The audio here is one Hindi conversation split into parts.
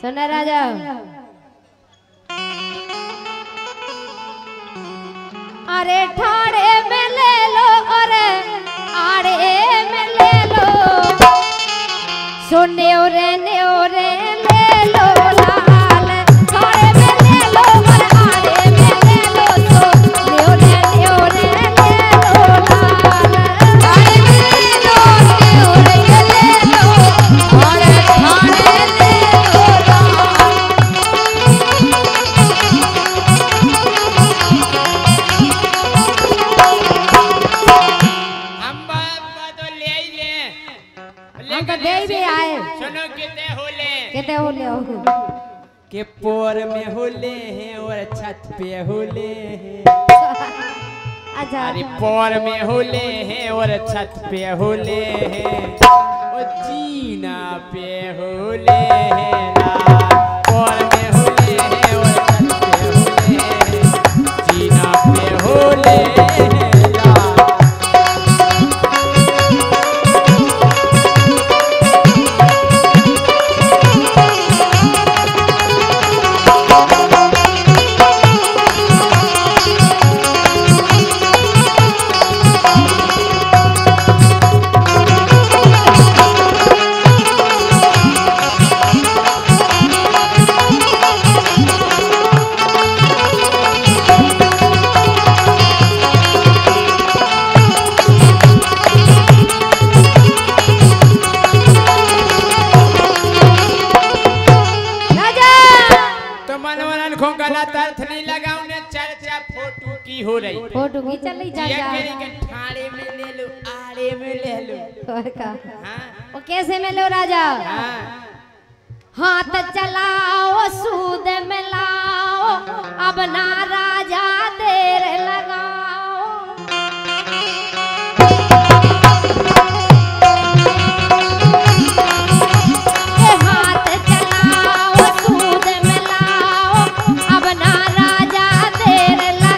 सुना राजा अरे ठाड़े में ले लो अरे आड़े में ले लो सुने रे ले लो लाल ठाड़े में ले लो और आड़े में ले लो तो ले लो लाल ठाड़े में ले लो ले लो और ठाड़े ले लो कहते होले के पोर में होले हैं और छत पे होले हैं अच्छा अरे पोर में होले हैं और छत पे होले हैं और जीना पे होले हैं पोर में होले हैं और छत पे होले हैं जीना पे होले हैं हो रही फोटो की चली जा ठाड़े में ले लो आड़े में ले लो और का हाँ वो कैसे में लो राजा हाँ हाथ चलाओ सूद मिलाओ अब ना राजा देर लगाओ हाथ चलाओ सूद मिलाओ अब ना राजा देर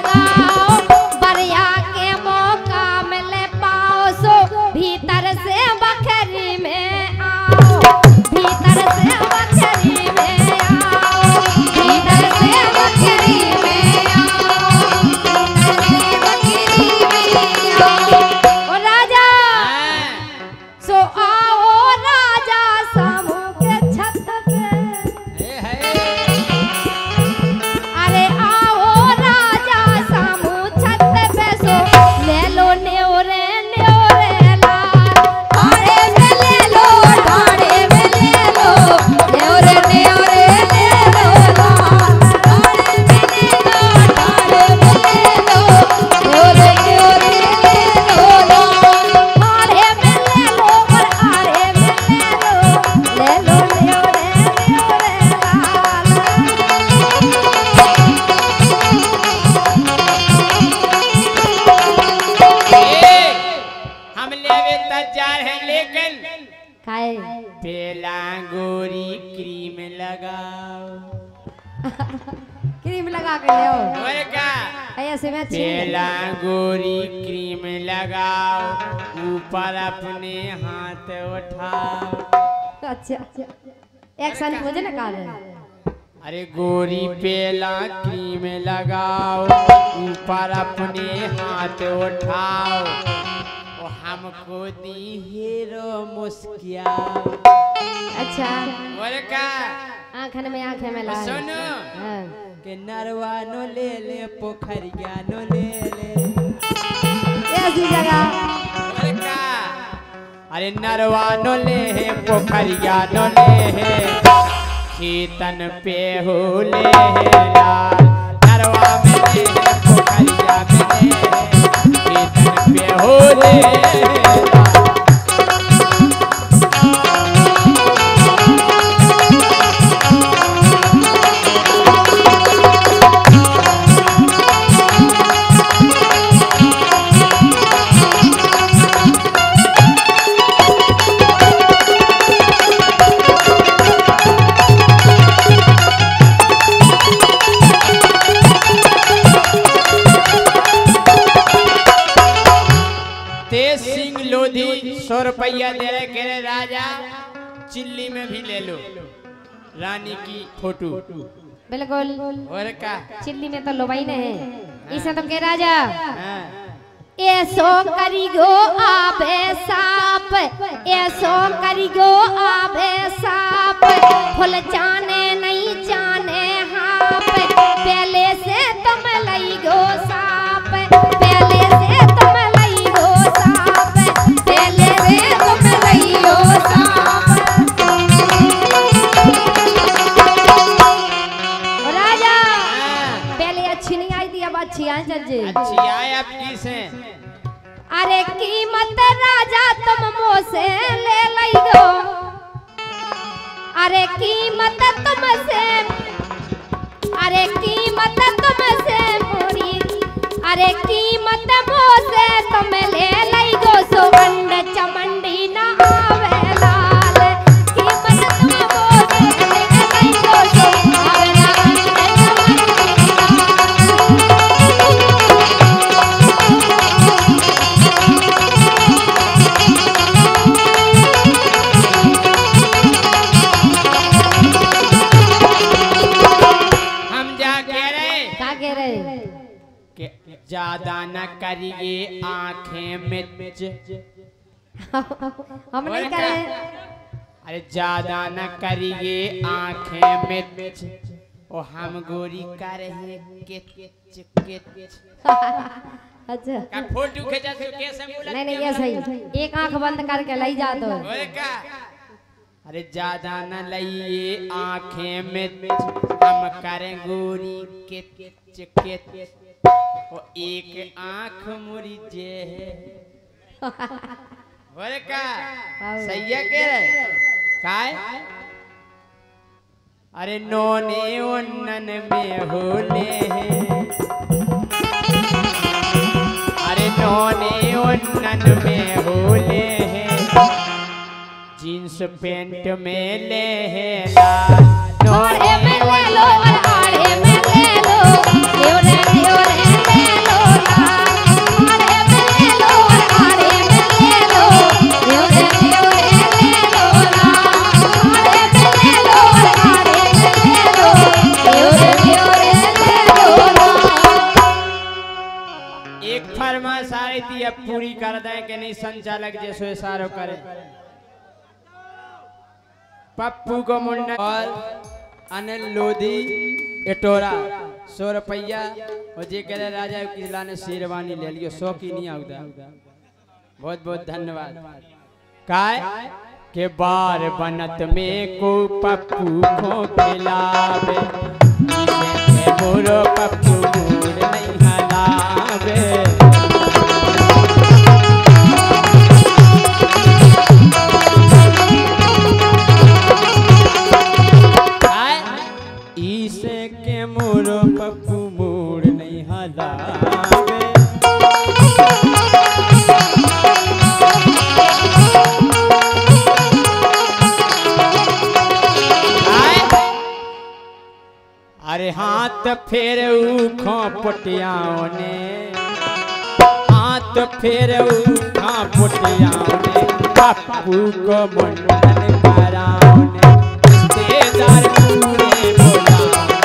भीतर से बखरी में आओ भीतर से बखरी में आओ भीतर से बखरी में आओ भीतर से बखरी में आओ ओ राजा सो आओ राजा समूह के छत पे अरे आओ राजा समूह छत पे सो ले लो न्योरे पेला गोरी क्रीम लगाओ क्रीम लगा के ले और का ऐसे में अच्छी पेला गोरी क्रीम लगाओ ऊपर अपने हाथ उठाओ अच्छा एक्शन मुझे ना कहा अरे गोरी पेला क्रीम लगाओ ऊपर अपने हाथ उठाओ हमको दी हीरो मुस्कियाओ अच्छा और का आँखन में आँखें में ला सुनो के नरवा नो ले ले पोखरिया नो ले ले ऐसी जगह और का अरे नरवा नो ले पोखरिया नो ले खेतन पे हो ले लाल नरवा में ले पोखरिया में ले खेतन पे हो ले ₹100 दे रहे कह रहे राजा चिल्ली में भी ले लो रानी की फोटो। बिल्कुल। और का चिल्ली में तो लोबाई ने है। इसे तो के राजा हाँ। ऐसो करिगो आबे साप, ऐसो करिगो आबे साप, फुल जाने नहीं जाने हाप, पहले से तुम लई गो साप, पहले से तुम लई गो साप, पहले से तुम लई गो साप। राजा पहले अच्छी नहीं आई थी, अब अच्छी आई जज। अच्छी आए आपकी से। अरे कीमत राजा तुम मोसे ले लई गो, अरे कीमत तुमसे, अरे कीमत तुमसे मोरी, अरे कीमत मोसे तुम ले लई गो, सुगंध चमंडी ना आवे लाल, कीमत तुम मोसे ले लई गो, सुगंध ज्यादा न करिए आंखें मिर्च। हम नहीं करे। अरे ज्यादा न करिए आंखें मिर्च, ओ हम गोरी कर रहे किच किच। अच्छा का फोटो खींचा तो कैसे बोला? नहीं ये सही, एक आंख बंद करके लई जा तो। अरे ज्यादा न लइए आंखें मिर्च, हम करें गोरी किच किच, ओ एक आंख मुरी जे है। बोले का सही है कह रहे काय? अरे नोने उन्नन में होले हैं, अरे नोने उन्नन में होले हैं, जींस पेंट में ले है लाल, नोने में ले लो और आड़े में ले लो, ल्योरे ल्योरे ले लो लाल, आड़े में ले लो और आड़े में ले लो, ल्योरे ल्योरे ले लो लाल, आड़े में ले लो और आड़े में ले लो, ल्योरे ल्योरे ले लो लाल। एक फरमाइश आ रही थी, अब पूरी कर दें कि नहीं? संचालक जैसे इशारों करे। पप्पू को मुंडा और अनिल लोधी एटोरा 100 रुपया, और जे कह रहे राजा किला ने शेरवानी ले लियो, 100 की नहीं आउदा। बहुत बहुत धन्यवाद। काय के बार बनत में को पप्पू को खिलावे, मोरो पप्पू मोर नहीं हलावे। इसे के मोरो पप्पू मोड़ नहीं हलावे। अरे हाथ फेर उखों पुटियाओं ने, हाथ फेर उखों पुटियाओं ने, पप्पू को मुंडन कराओ ने, रिश्तेदार पूरे बोला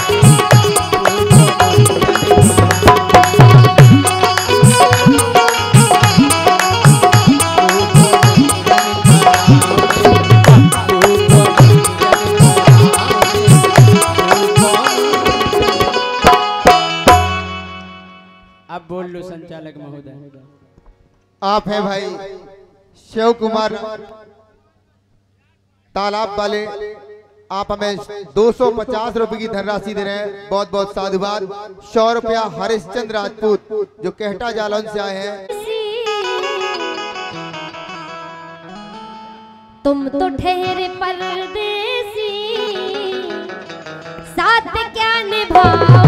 अब बोल लो संचालक महोदय। आप हैं भाई शिव कुमार तालाब वाले, आप हमें 250 रुपए की धनराशि दे रहे हैं, बहुत बहुत साधुवाद। 100 रुपया हरिश्चंद्र राजपूत जो कहटा जालौन से आए हैं। तुम तो ठहरे परदेसी, साथ क्या निभा